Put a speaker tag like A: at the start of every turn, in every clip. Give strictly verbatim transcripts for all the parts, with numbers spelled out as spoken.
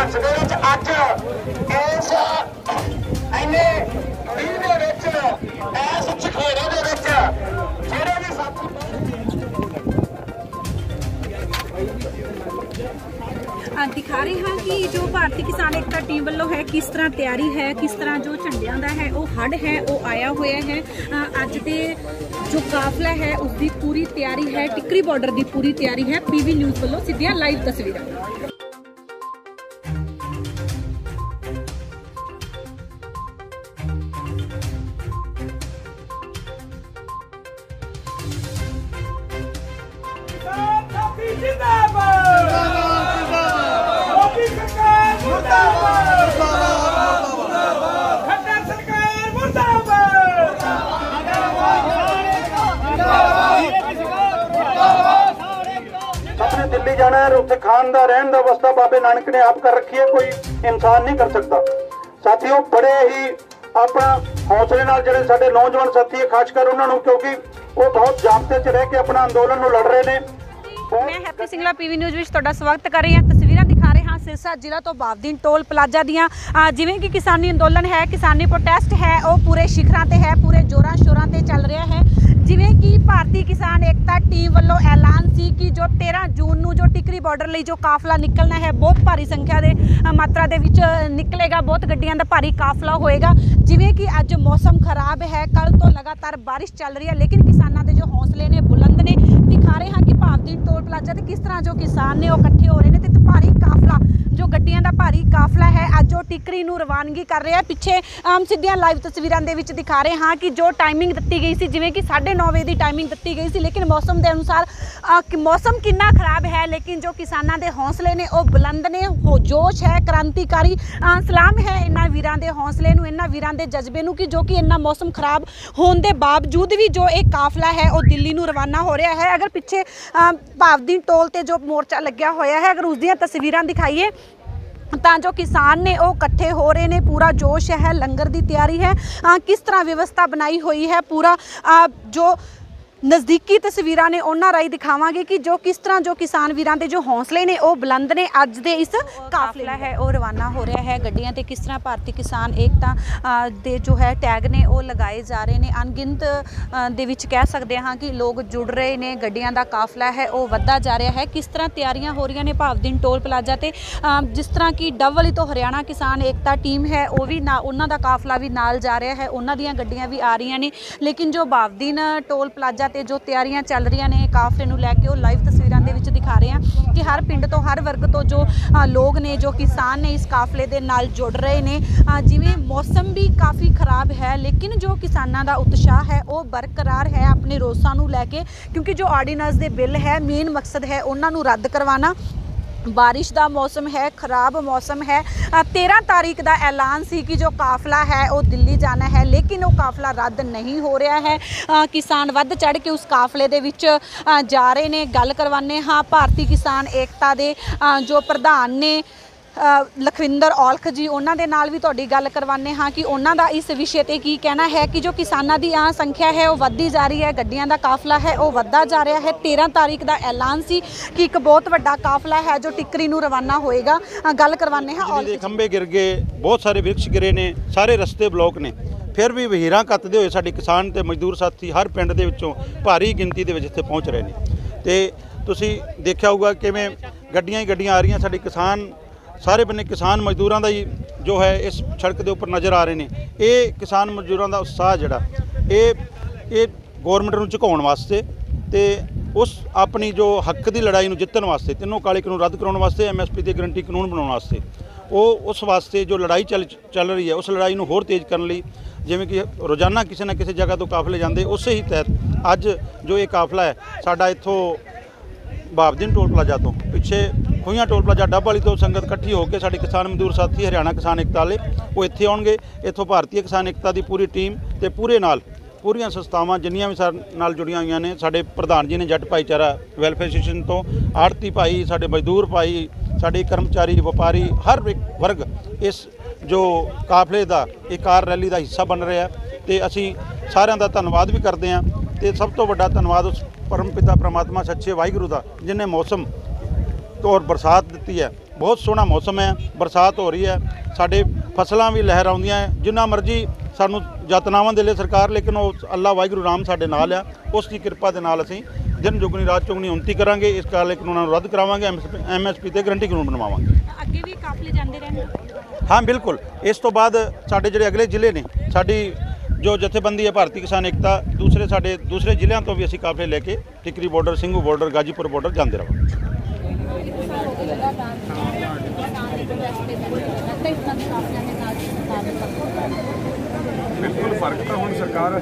A: संघर्ष दे विच अज इस इन्ने मींह दे विच इस चखेरे दे विच जिहड़े भी साथी
B: दिखा रहे हैं कि जो भारतीय किसान एकता टीम वालों है किस तरह तैयारी है, किस तरह जो झंडियां का है वो हड़ है वो आया हुआ है। अज दे जो काफला है उसकी पूरी तैयारी है, टिकरी बॉर्डर की पूरी तैयारी है। पीवी न्यूज़ वालों सीधियां लाइव तस्वीरें।
C: अपने दिल्ली जाना है, उत्थे खान दा रहन दा व्यवस्था बाबे नानक ने आप कर रखी है, कोई इंसान नहीं कर सकता। साथियों बड़े ही अपना हौसले नाल जिहड़े साडे नौजवान साथी है, खासकर उन्हां नूं, क्योंकि वो बहुत जागते च रह के अपना अंदोलन नूं लड़ रहे ने।
B: मैं हैप्पी सिंगला पीवी न्यूज़ विच तुहाडा स्वागत कर रही हाँ। तस्वीरां दिखा रहे हाँ सिरसा जिला तो बावदीन टोल प्लाजा दियां। जिवें कि किसानी अंदोलन है, किसानी प्रोटेस्ट है, वो पूरे शिखरां ते है, पूरे जोरां शोरां ते चल रहा है। जिवें कि भारतीय किसान एकता टीम वालों ऐलान सी कि जो तेरह जून नूं जो टिकरी बॉर्डर लई जो काफला निकलना है, बहुत भारी संख्या दे मात्रा दे विच निकलेगा, बहुत गड्डियां दा भारी काफला होएगा। जिवें कि अज मौसम खराब है, कल तो लगातार बारिश चल रही है, लेकिन किसानां दे जो हौसले ने बुलंद ने। दिखा रहे हैं कि बावदीन टोल प्लाजा ते किस तरह जो किसान ने वो इकट्ठे हो रहे हैं ते भारी काफला जो गड्डियां दा भारी काफला है अज वो टिकरी नूं रवानगी कर रहा है। पिछे आम सीधियां लाइव तस्वीरां दे विच दिखा रहे हाँ कि जो टाइमिंग दी गई सी, जिवें कि साढ़े नौ बजे की टाइमिंग दी गई सी, लेकिन मौसम के अनुसार आ, कि मौसम कितना खराब है, लेकिन जो किसानां दे हौसले ने वो बुलंद ने, हो जोश है, क्रांतिकारी आ, सलाम है इन्हां वीरां दे हौसले नूं, इन्हां वीरां दे जज्बे नूं कि जो कि इन्ना मौसम खराब होने के बावजूद भी जो एक काफला है वो दिल्ली नूं रवाना हो रहा है। अगर पिछे बावदीन टोल ते जो मोर्चा लग्या होया है, अगर उसदियां तस्वीरां दिखाइए तो जो किसान ने वो इकट्ठे हो रहे हैं, पूरा जोश है, लंगर की तैयारी है, आ, किस तरह व्यवस्था बनाई हुई है, पूरा आ, जो नज़दीकी तस्वीरां ने उन्हां राही दिखावांगे कि जो किस तरह जो किसान वीरां दे जो हौसले ने वो बुलंद ने। अज दे इस काफला है वो रवाना हो रहा है गड्डियां ते, किस तरह भारतीय किसान एकता दे जो है टैग ने वो लगाए जा रहे हैं। अनगिनत दे विच कह सकते हाँ कि लोग जुड़ रहे हैं, गड्डियां दा काफला है वो वधदा जा रहा है। किस तरह तैयारियां हो रही ने बावदीन टोल प्लाजा ते, जिस तरह कि डबल तो हरियाणा किसान एकता टीम है वो भी ना, उन्हां दा काफला भी नाल जा रहा है, उन्हां दियां गड्डियां भी आ रही ने। लेकिन जो बावदीन टोल प्लाजा ते जो तैयारियां चल रही ने काफले नूं लैके, वो लाइव तस्वीरां दे विच दिखा रहे हैं कि हर पिंड तो हर वर्ग तो जो लोग ने, जो किसान ने इस काफले दे नाल जुड़ रहे हैं। जिवें मौसम भी काफ़ी खराब है, लेकिन जो किसानां दा उत्साह है वो बरकरार है अपने रोसां नूं लैके, क्योंकि जो आर्डीनेंस दे बिल है मेन मकसद है उन्हां नूं रद्द करवाना। बारिश का मौसम है, खराब मौसम है। तेरह तारीख का ऐलान सी कि जो काफला है वो दिल्ली जाना है, लेकिन वो काफला रद्द नहीं हो रहा है। आ, किसान वध चढ़ के उस काफले दे विच आ, जा रहे ने। गल करवाने हाँ भारतीय किसान एकता दे आ, जो प्रधान ने लखविंदर औलख जी, उन्होंने दे नाल भी तुहाडी गल करवाने हाँ कि उन्हों का इस विषय पर की कहना है कि जो किसानों की आ संख्या है वो वधदी जा रही है, गड्डियां का काफला है वो वधदा जा रहा है। तेरह तारीख का ऐलान सी कि एक बहुत वड्डा काफला है जो टिकरी नूं रवाना होएगा। गल करवाने हाँ औलख।
C: खंबे गिर गए, बहुत सारे वृक्ष गिरे ने, सारे रस्ते ब्लॉक ने, फिर भी वहीरां कत्तदे होए साडे किसान ते मजदूर साथी हर पिंड दे विचों भारी गिनती दे विच इत्थे पहुँच रहे हैं। तो तुसीं देखिया होगा किवें गड्डियां ही गड्डियां आ रही, साडे किसान सारे बन्ने किसान मजदूरों का ही जो है इस सड़क के उपर नज़र आ रहे हैं। ये किसान मजदूरों का उत्साह जिहड़ा ये ये गौरमेंट नूं झुकाउण वास्ते ते उस अपनी जो हक की लड़ाई नूं जितण वास्ते, तीनों काले कानून रद्द कराउण वास्ते, एम एस पी ते गारंटी कानून बनाउण वास्ते, वो उस वास्ते जो लड़ाई चल चल रही है उस लड़ाई नूं होर तेज़ करन लई, जिवें कि रोज़ाना किसी ना किसी जगह तो काफले जाते, उस ही तहत अज जो ये काफला है साडा इत्थों बावदीन टोल प्लाजा तो पिछे खुइयां टोल प्लाजा डब वाली तो संगत इकट्ठी होकर साडे किसान मजदूर साथी हरियाणा किसान एकता वाले वो इत्थे आउणगे। इत्थों भारतीय किसान एकता की पूरी टीम ते पूरे नाल पूरियां संस्थावां जिन्नियां भी साडे नाल जुड़ियां हुई ने, साडे प्रधान जी ने जट भाईचारा वैलफेयर एसोसीएशन तो आड़ती भाई, साडे मजदूर भाई, साडे कर्मचारी, व्यापारी, हर एक वर्ग इस जो काफले का एक कार रैली का हिस्सा बन रहा है। तो असी सारिਆਂ ਦਾ धन्यवाद भी करते हैं। तो सब तो वड्डा धन्यवाद उस परम पिता परमात्मा सच्चे वाहिगुरू का जिन्हें मौसम तो और बरसात दी है बहुत सोहना मौसम है, बरसात हो रही है, साडे फसलां भी लहर आउंदियां है। जिन्ना मर्जी सानू यतनावां दे ले सरकार, लेकिन वो अल्लाह वाहिगुरू राम साडे नाल आ, उस दी किरपा दे नाल असीं दिन चुगनी रात चुगनी उन्नति करांगे। इस काले कानूनां नूं रद्द करावांगे, एम एस पी ते गारंटी कानून बनवावांगे।
B: ਅੱਗੇ ਵੀ ਕਾਫਲੇ ਜਾਂਦੇ ਰਹਿਣਗੇ।
C: हाँ बिल्कुल, इस तो बाद साडे जिहड़े अगले जिले ने, साडी जो जथेबंदी है भारतीय किसान एकता, दूसरे साडे दूसरे जिलों तो भी असीं काफले लेके Tikri border, Singhu border, Ghazipur border जाते रहांगे।
D: बिल्कुल फर्क तो हुण सरकार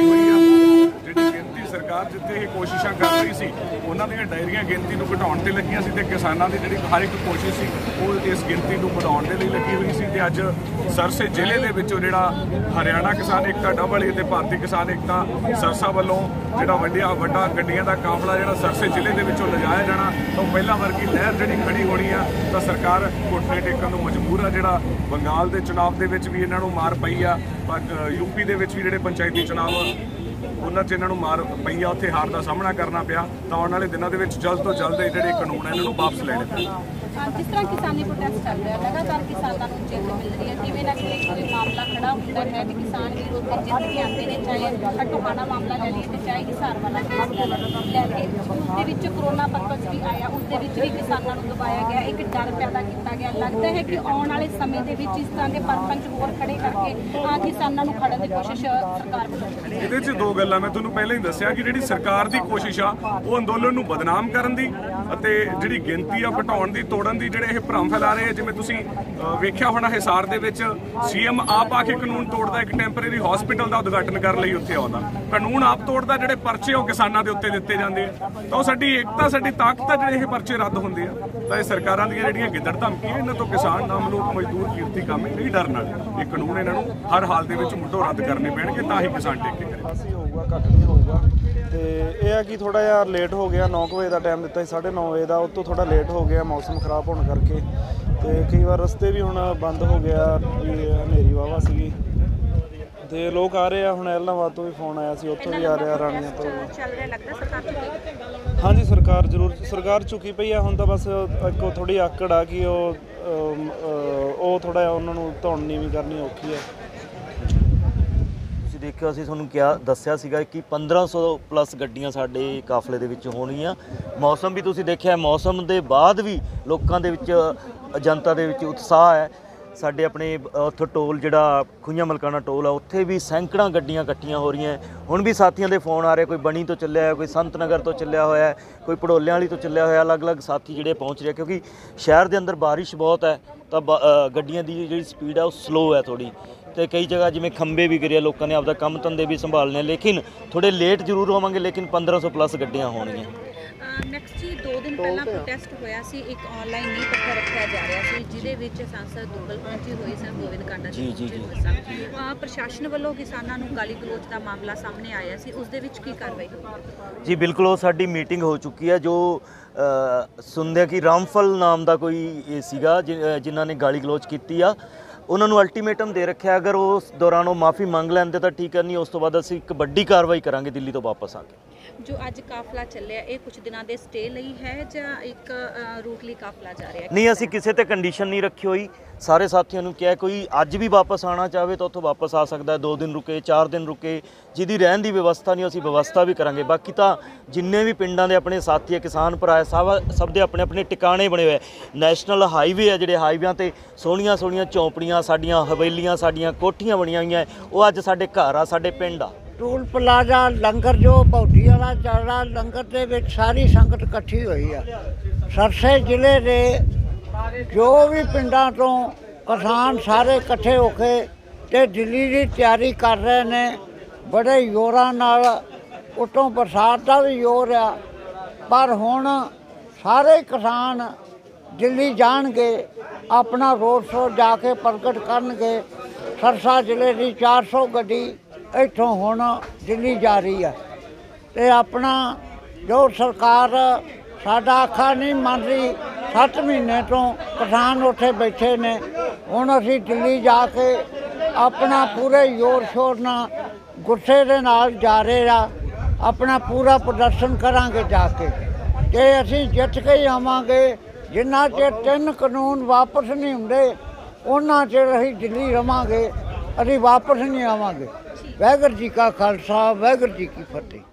D: जिहड़ी गिनती सरकार जिथे ये कोशिशां कर रही सी, उन्हां ਦੀਆਂ ਡਾਇਰੀਆਂ ਗਿਣਤੀ ਨੂੰ ਘਟਾਉਣ ਤੇ ਲੱਗੀਆਂ ਸੀ ਤੇ ਕਿਸਾਨਾਂ ਦੀ ਜਿਹੜੀ ਹਰ ਇੱਕ ਕੋਸ਼ਿਸ਼ ਸੀ ਉਹ ਇਸ ਗਿਣਤੀ ਨੂੰ ਵਧਾਉਣ ਦੇ ਲਈ ਲੱਗੀ ਹੋਈ ਸੀ। ਤੇ ਅੱਜ ਸਰਸੇ ਜ਼ਿਲ੍ਹੇ ਦੇ ਵਿੱਚੋਂ ਜਿਹੜਾ ਹਰਿਆਣਾ ਕਿਸਾਨ ਏਕਤਾ ਡਬਲ ਤੇ ਭਾਰਤੀ ਕਿਸਾਨ ਏਕਤਾ ਸਰਸਾ ਵੱਲੋਂ ਜਿਹੜਾ ਵੱਡਿਆ ਵੱਡਾ ਗੱਡੀਆਂ ਦਾ ਕਾਫਲਾ ਜਿਹੜਾ ਸਰਸੇ ਜ਼ਿਲ੍ਹੇ ਦੇ ਵਿੱਚੋਂ ਲਿਜਾਇਆ ਜਾਣਾ, ਤਾਂ ਪਹਿਲਾਂ ਵਰਗੀ ਲਹਿਰ ਜਿਹੜੀ ਖੜੀ ਹੋਣੀ ਆ, ਤਾਂ ਸਰਕਾਰ ਘੁੱਟਨੇ ਟੇਕਣ ਨੂੰ ਮਜਬੂਰ ਆ। ਜਿਹੜਾ ਬੰਗਾਲ ਦੇ ਚੁਣਾਵ ਦੇ ਵਿੱਚ ਵੀ ਇਹਨਾਂ ਨੂੰ ਮਾਰ ਪਈ ਆ, यूपी ਦੇ ਵਿੱਚ ਵੀ ਜਿਹੜੇ ਪੰਚਾਇਤੀ ਚੁਣਾਵ ਉਹਨਾਂ 'ਚ ਇਹਨਾਂ ਨੂੰ ਮਾਰ ਪਈ ਆ, ਉੱਥੇ ਹਾਰ ਦਾ ਸਾਹਮਣਾ ਕਰਨਾ ਪਿਆ। ਤਾਂ ਆਉਣ ਵਾਲੇ ਦਿਨਾਂ ਦੇ ਵਿੱਚ ਜਲਦ ਤੋਂ ਜਲਦ ਇਹ ਜਿਹੜੇ ਕਾਨੂੰਨ ਹੈ ਇਹਨਾਂ ਨੂੰ ਵਾਪਸ ਲੈਣੇ ਪੈਣ।
B: ਜਿਸ ਤਰ੍ਹਾਂ ਕਿਸਾਨੀ ਪ੍ਰੋਟੈਸਟ ਚੱਲ ਰਿਹਾ, ਲਗਾਤਾਰ ਕਿਸਾਨਾਂ ਨੂੰ ਜਿੱਤ ਮਿਲ ਰਹੀ ਹੈ, ਕਿਵੇਂ ਨਾ ਕਿਵੇਂ ਕੋਈ ਮਾਮਲਾ ਖੜਾ ਹੁੰਦਾ ਹੈ ਕਿ ਕਿਸਾਨ ਵੀਰ ਉੱਤੇ ਜਿੱਤ ਕੇ ਆਉਂਦੇ ਨੇ, ਚਾਹੇ ਟੋਹਾਣਾ ਮਾਮਲਾ ਲੈ ਲਈਏ ਤੇ ਚਾਹੇ ਹਿਸਾਰ ਵਾਲਾ ਮਾਮਲਾ ਲੈ ਕੇ। ਉਸਦੇ ਵਿੱਚ ਕਰੋਨਾ ਪਰਪਸ ਵੀ ਆਇਆ, ਉਸਦੇ ਵਿੱਚ ਵੀ ਕਿਸਾਨਾਂ ਨੂੰ ਦਬਾਇਆ ਗਿਆ, ਇੱਕ ਡਰ ਪੈਦਾ ਕੀਤਾ ਗਿਆ। ਲੱਗਦਾ ਹੈ ਕਿ ਆਉਣ ਵਾਲੇ ਸਮੇਂ ਦੇ ਵਿੱਚ ਇਸ ਤਰ੍ਹਾਂ ਦੇ ਪਰਪੰਚ ਹੋਰ ਖੜੇ ਕਰਕੇ ਆ ਕਿਸਾਨਾਂ ਨੂੰ ਖੜਨ ਦੀ ਕੋਸ਼ਿਸ਼ ਸਰਕਾਰ ਵੱਲੋਂ।
D: ਇਹਦੇ 'ਚ ਦੋ ਗੱਲਾਂ ਮੈਂ ਤੁਹਾਨੂੰ ਪਹਿਲਾਂ ਹੀ ਦੱਸਿਆ ਕਿ ਜਿਹੜੀ ਸਰਕਾਰ ਦੀ ਕੋਸ਼ਿਸ਼ ਆ ਉਹ ਅੰਦੋਲਨ ਨੂੰ ਬਦਨਾਮ ਕਰਨ ਦੀ ਅਤੇ ਜਿਹੜੀ ਗਿਣਤੀ ਆ ਘਟਾਉਣ ਦੀ, ਤੋੜਨ ਦੀ ਜਿਹੜੇ ਇਹ ਭਰਮ ਫੈਲਾ ਰਹੇ। ਜਿਵੇਂ ਤੁਸੀਂ ਵੇਖਿਆ ਹੋਣਾ ਹਿਸਾਰ ਦੇ ਵਿੱਚ ਸੀਐਮ ਆਪ ਆ ਕੇ ਕਾਨੂੰਨ ਤੋੜਦਾ, ਇੱਕ ਟੈਂਪਰੇਰੀ ਹਸਪੀਟਲ ਦਾ ਉਦਘਾਟਨ ਕਰਨ ਲਈ ਉੱਥੇ ਆਉਂਦਾ, ਕਾਨੂੰਨ ਆਪ ਤੋੜਦਾ, ਜਿਹੜੇ ਪਰਚੇ ਉਹ ਕਿਸਾਨਾਂ ਦੇ ਉੱਤੇ ਦਿੱਤੇ ਜਾਂਦੇ ਆ। ਤਾਂ ਉਹ ਸਾਡੀ ਏਕਤਾ, ਸਾਡੀ ਤਾਕਤ ਆ, ਜਿਹੜੇ ਇਹ ਪਰਚੇ ਰੱਦ ਹੁੰਦੇ ਆ। ਤਾਂ ਇਹ ਸਰਕਾਰਾਂ ਦੀਆਂ ਜਿਹੜੀਆਂ ਗਿੱਦੜ ਧਮਕੀਆਂ, ਇਹਨਾਂ ਤੋਂ ਕਿਸਾਨ, ਨਾਮ ਲੋਕ, ਮਜ਼ਦੂਰ, ਕਿਰਤੀ ਕਾਮੇ ਨਹੀਂ ਡਰਨ ਵਾਲੇ। ਇਹ ਕਾਨੂੰਨ ਇਹਨਾਂ ਨੂੰ ਹਰ ਹਾਲ ਦੇ ਵਿੱਚ ਮੁੱਢੋਂ ਰੱਦ ਕਰਨੇ ਪੈਣਗੇ, ਤਾਂ ਹੀ ਕਿਸਾਨ ਟੇਕ ਕੇ ਕਰੇ।
E: ਹੋਊਗਾ ਘੱਟ ਨਹੀਂ ਹੋਊਗਾ। ਤੇ ਇਹ ਆ ਕਿ ਥੋੜਾ ਜਿਹਾ ਲੇਟ ਹੋ ਗਿਆ, ਨੌ ਕੁ ਵਜੇ ਦਾ ਟਾਈਮ ਦਿੱਤਾ ਸੀ, ਸਾਢੇ ਨੌ ਵਜੇ ਦਾ, ਉਹ ਤੋਂ ਥੋੜਾ ਲੇਟ ਹੋ ਗਿਆ ਮੌਸਮ ਖਰਾਬ ਹੋਣ ਕਰਕੇ। ਤੇ ਕਈ ਵਾਰ ਰਸਤੇ ਵੀ ਹੁਣ ਬੰਦ ਹੋ ਗਿਆ, ਵੀ ਹਨੇਰੀ ਵਾਹਵਾ ਸੀਗੀ ਤੇ ਲੋਕ ਆ ਰਹੇ ਆ। ਹੁਣ ਐਲਨਾਬਾਦ ਤੋਂ ਵੀ ਫੋਨ ਆਇਆ ਸੀ, ਉੱਥੋਂ ਵੀ ਆ ਰਿਹਾ, ਰਾਣੀਆਂ ਤੋਂ।
B: ਚੱਲ ਰਿਹਾ ਲੱਗਦਾ ਸਰਕਾਰ।
E: ਹਾਂਜੀ, ਸਰਕਾਰ ਜ਼ਰੂਰ ਸਰਕਾਰ ਝੁਕੀ ਪਈ ਆ। ਹੁਣ ਤਾਂ ਬਸ ਇੱਕ ਥੋੜੀ ਆਕੜ ਆ ਕਿ ਉਹ ਉਹ ਥੋੜਾ ਜਿਹਾ ਉਹਨਾਂ ਨੂੰ ਧੌਣ ਨੀਵੀਂ ਕਰਨੀ ਔਖੀ ਹੈ।
F: ਦੇਖਿਆ ਅਸੀਂ ਤੁਹਾਨੂੰ ਕਿਹਾ ਦੱਸਿਆ ਸੀਗਾ ਕਿ ਪੰਦਰਾਂ ਸੌ ਪਲੱਸ ਗੱਡੀਆਂ ਸਾਡੇ ਕਾਫਲੇ ਦੇ ਵਿੱਚ ਹੋਣਗੀਆਂ। ਮੌਸਮ ਵੀ ਤੁਸੀਂ ਦੇਖਿਆ, ਮੌਸਮ ਦੇ ਬਾਅਦ ਵੀ ਲੋਕਾਂ ਦੇ ਵਿੱਚ, ਜਨਤਾ ਦੇ ਵਿੱਚ ਉਤਸ਼ਾਹ ਹੈ। ਸਾਡੇ ਆਪਣੇ ਉੱਥੋਂ ਟੋਲ ਜਿਹੜਾ ਖੂਹੀਆਂ ਮਲਕਾਣਾ ਟੋਲ ਆ, ਉੱਥੇ ਵੀ ਸੈਂਕੜਾਂ ਗੱਡੀਆਂ ਇਕੱਠੀਆਂ ਹੋ ਰਹੀਆਂ। ਹੁਣ ਵੀ ਸਾਥੀਆਂ ਦੇ ਫੋਨ ਆ ਰਹੇ, ਕੋਈ ਬਣੀ ਤੋਂ ਚੱਲਿਆ ਹੈ, ਕੋਈ ਸੰਤ ਨਗਰ ਤੋਂ ਚੱਲਿਆ ਹੋਇਆ, ਕੋਈ ਪੜੋਲਿਆਂ ਵਾਲੀ ਤੋਂ ਚੱਲਿਆ ਹੋਇਆ। ਅਲੱਗ-ਅਲੱਗ ਸਾਥੀ ਜਿਹੜੇ ਪਹੁੰਚ ਰਹੇ, ਕਿਉਂਕਿ ਸ਼ਹਿਰ ਦੇ ਅੰਦਰ ਬਾਰਿਸ਼ ਬਹੁਤ ਹੈ, ਤਾਂ ਗੱਡੀਆਂ ਦੀ ਜਿਹੜੀ ਸਪੀਡ ਹੈ ਉਹ ਸਲੋ ਹੈ ਥੋੜ੍ਹੀ। ਤੇ ਕਈ ਜਗ੍ਹਾ ਜਿਵੇਂ ਖੰਭੇ ਵੀ ਗਿਰੇ, ਲੋਕਾਂ ਨੇ ਆਪਦਾ ਕੰਮ ਧੰਦੇ ਵੀ ਸੰਭਾਲਣੇ, ਲੇਕਿਨ ਥੋੜੇ ਲੇਟ ਜ਼ਰੂਰ ਹੋਵਾਂਗੇ, ਲੇਕਿਨ ਪੰਦਰਾਂ ਸੌ ਪਲੱਸ ਗੱਡੀਆਂ ਹੋਣਗੀਆਂ।
B: ਨੈਕਸਟ ਜੀ ਦੋ ਦਿਨ ਪਹਿਲਾਂ ਪ੍ਰੋਟੈਸਟ ਹੋਇਆ ਸੀ, ਇੱਕ ਆਨਲਾਈਨ ਨੀਂਹ ਪੱਥਰ ਰੱਖਿਆ ਜਾ ਰਿਹਾ ਸੀ, ਜਿਹਦੇ ਵਿੱਚ ਸੰਸਦ ਦੁੱਗਲ ਪਹੁੰਚੀ ਹੋਈ ਸਨ, ਗੋਬਿੰਦ ਕਾਂਡਾ
F: ਜੀ ਜੀ ਜੀ
B: ਪ੍ਰਸ਼ਾਸਨ ਵੱਲੋਂ ਕਿਸਾਨਾਂ ਨੂੰ ਗਾਲੀ ਗਲੋਚ ਦਾ ਮਾਮਲਾ ਸਾਹਮਣੇ ਆਇਆ ਸੀ, ਉਸ ਦੇ ਵਿੱਚ ਕੀ ਕਾਰਵਾਈ ਹੋਈ?
F: ਜੀ ਬਿਲਕੁਲ, ਉਹ ਸਾਡੀ ਮੀਟਿੰਗ ਹੋ ਚੁੱਕੀ ਹੈ। ਜੋ ਸੁਣਦੇ ਕਿ ਰਾਮਫਲ ਨਾਮ ਦਾ ਕੋਈ ਇਹ ਸੀਗਾ ਜਿਨ੍ਹਾਂ ਨੇ ਗਾਲੀ ਗਲੋਚ ਕੀਤੀ ਆ, ਉਹਨਾਂ ਨੂੰ ਅਲਟੀਮੇਟਮ ਦੇ ਰੱਖਿਆ। ਅਗਰ ਉਸ ਦੌਰਾਨ ਉਹ ਮਾਫੀ ਮੰਗ ਲੈਂਦੇ ਤਾਂ ਠੀਕ ਹੈ, ਨਹੀਂ ਉਸ ਤੋਂ ਬਾਅਦ ਅਸੀਂ ਇੱਕ ਵੱਡੀ ਕਾਰਵਾਈ ਕਰਾਂਗੇ ਦਿੱਲੀ ਤੋਂ ਵਾਪਸ ਆ ਕੇ।
B: ਜੋ ਅੱਜ ਕਾਫਲਾ ਚੱਲਿਆ, ਇਹ ਕੁਝ ਦਿਨਾਂ ਦੇ ਸਟੇ ਲਈ ਹੈ ਜਾਂ ਇੱਕ ਰੂਟ ਲਈ ਕਾਫਲਾ ਜਾ ਰਿਹਾ?
F: ਨਹੀਂ, ਅਸੀਂ ਕਿਸੇ ਤੇ ਕੰਡੀਸ਼ਨ ਨਹੀਂ ਰੱਖੀ ਹੋਈ। ਸਾਰੇ ਸਾਥੀਆਂ ਨੂੰ ਕਿਹਾ ਕੋਈ ਅੱਜ ਵੀ ਵਾਪਸ ਆਉਣਾ ਚਾਹਵੇ ਤਾਂ ਉੱਥੋਂ ਵਾਪਸ ਆ ਸਕਦਾ ਹੈ। ਦੋ ਦਿਨ ਰੁਕੇ, ਚਾਰ ਦਿਨ ਰੁਕੇ, ਜਿਹਦੀ ਰਹਿਣ ਦੀ ਵਿਵਸਥਾ ਨਹੀਂ ਅਸੀਂ ਵਿਵਸਥਾ ਵੀ ਕਰਾਂਗੇ। ਬਾਕੀ ਤਾਂ ਜਿੰਨੇ ਵੀ ਪਿੰਡਾਂ ਦੇ ਆਪਣੇ ਸਾਥੀ ਹੈ, ਕਿਸਾਨ ਭਰਾ ਹੈ, ਸਭ ਸਭ ਦੇ ਆਪਣੇ ਆਪਣੇ ਟਿਕਾਣੇ ਬਣੇ ਹੋਏ। ਨੈਸ਼ਨਲ ਹਾਈਵੇ ਹੈ, ਜਿਹੜੇ ਹਾਈਵਿਆਂ 'ਤੇ ਸੋਹਣੀਆਂ ਸੋਹਣੀਆਂ ਚੌਂਪੜੀਆਂ, ਸਾਡੀਆਂ ਹਵੇਲੀਆਂ, ਸਾਡੀਆਂ ਕੋਠੀਆਂ ਬਣੀਆਂ ਹੋਈਆਂ, ਉਹ ਅੱਜ ਸਾਡੇ ਘਰ ਆ, ਸਾਡੇ ਪਿੰਡ ਆ।
G: ਟੂਲ ਪਲਾਜ਼ਾ ਲੰਗਰ ਜੋ ਭੌਡੀ ਵਾਲਾ ਚੱਲ ਰਿਹਾ, ਲੰਗਰ ਦੇ ਵਿੱਚ ਸਾਰੀ ਸੰਗਤ ਇਕੱਠੀ ਹੋਈ ਆ। ਸਰਸੇ ਜ਼ਿਲ੍ਹੇ ਦੇ ਜੋ ਵੀ ਪਿੰਡਾਂ ਤੋਂ ਕਿਸਾਨ ਸਾਰੇ ਇਕੱਠੇ ਹੋ ਕੇ ਤੇ ਦਿੱਲੀ ਦੀ ਤਿਆਰੀ ਕਰ ਰਹੇ ਨੇ ਬੜੇ ਜ਼ੋਰਾਂ ਨਾਲ। ਉਤੋਂ ਬਰਸਾਤ ਦਾ ਵੀ ਜ਼ੋਰ ਆ, ਪਰ ਹੁਣ ਸਾਰੇ ਕਿਸਾਨ ਦਿੱਲੀ ਜਾਣਗੇ, ਆਪਣਾ ਰੋਡ ਸ਼ੋਅ ਜਾ ਕੇ ਪ੍ਰਗਟ ਕਰਨਗੇ। ਸਰਸਾ ਜ਼ਿਲ੍ਹੇ ਦੀ ਚਾਰ ਸੌ ਗੱਡੀ ਇੱਥੋਂ ਹੁਣ ਦਿੱਲੀ ਜਾ ਰਹੀ ਹੈ ਅਤੇ ਆਪਣਾ ਜੋ ਸਰਕਾਰ ਸਾਡਾ ਆਖਾ ਨਹੀਂ ਮੰਨ ਰਹੀ, ਸੱਤ ਮਹੀਨੇ ਤੋਂ ਕਿਸਾਨ ਉੱਥੇ ਬੈਠੇ ਨੇ। ਹੁਣ ਅਸੀਂ ਦਿੱਲੀ ਜਾ ਕੇ ਆਪਣਾ ਪੂਰੇ ਜ਼ੋਰ ਸ਼ੋਰ ਨਾਲ, ਗੁੱਸੇ ਦੇ ਨਾਲ ਜਾ ਰਹੇ ਆ, ਆਪਣਾ ਪੂਰਾ ਪ੍ਰਦਰਸ਼ਨ ਕਰਾਂਗੇ ਜਾ ਕੇ, ਕਿ ਅਸੀਂ ਜਿੱਤ ਕੇ ਹੀ ਆਵਾਂਗੇ। ਜਿੰਨਾ ਚਿਰ ਤਿੰਨ ਕਾਨੂੰਨ ਵਾਪਸ ਨਹੀਂ ਹੁੰਦੇ ਉਹਨਾਂ ਚਿਰ ਅਸੀਂ ਦਿੱਲੀ ਰਵਾਂਗੇ, ਅਸੀਂ ਵਾਪਸ ਨਹੀਂ ਆਵਾਂਗੇ। ਵਾਹਿਗੁਰੂ ਜੀ ਕਾ ਖਾਲਸਾ, ਵਾਹਿਗੁਰੂ ਜੀ ਕੀ ਫਤਿਹ।